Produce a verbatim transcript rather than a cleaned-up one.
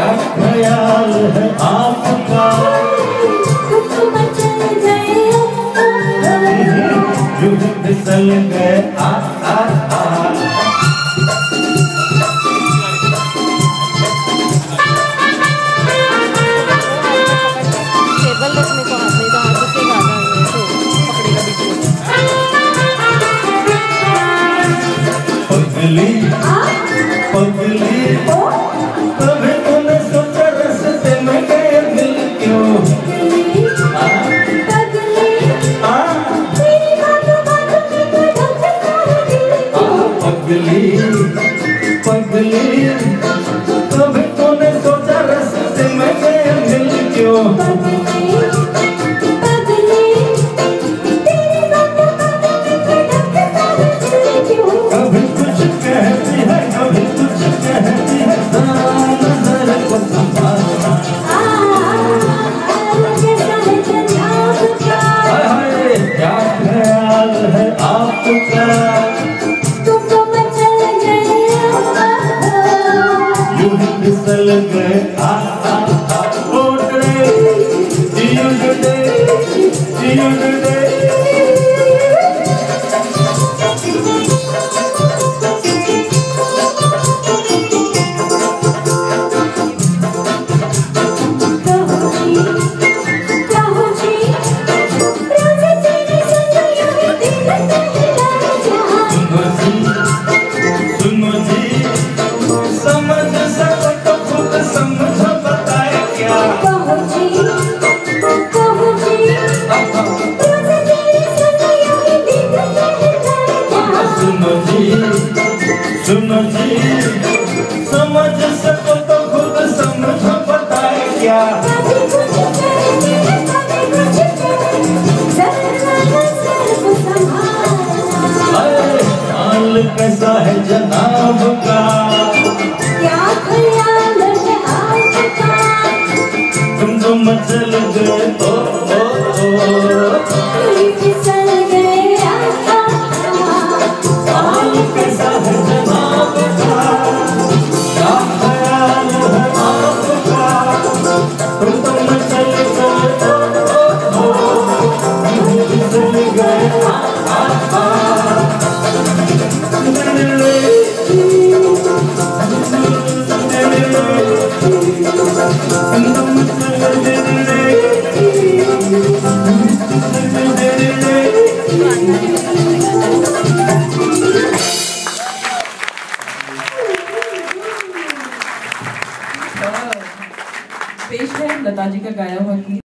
ख्याल है आपका? तुम चल गए यूं ही फिसल गए आ आ आ। टेबल रखने को हाथ नहीं तो हाथ से गाना है तो पकड़ेगा बीच में। पगली पगली कभी तूने सोचा रास्ते में गए मिल क्यों? पगली पगली कभी तूने सोचा रास्ते में गए मिल क्यों? कभी कुछ कहती है कभी कुछ कहती है नजर को संभालना। हाय क्या ख्याल है आपका? यूं ही फिसल गए आ आ आ। ओ डे जियो डे जियो डे। सुनो जी समझ सको तो खुद समझो बताए क्या? हाल कैसा है जनाब का? क्या ख्याल है आपका? तुम तो मचल गए ओ ओ ओ। फिसल गए हाल कैसा है जनाब का? क्या ख्याल है आपका? तुम तो मचल गए ओ ओ ओ। फिसल गए आ आ आ। पेश है लता जी का गाया हुआ गीत।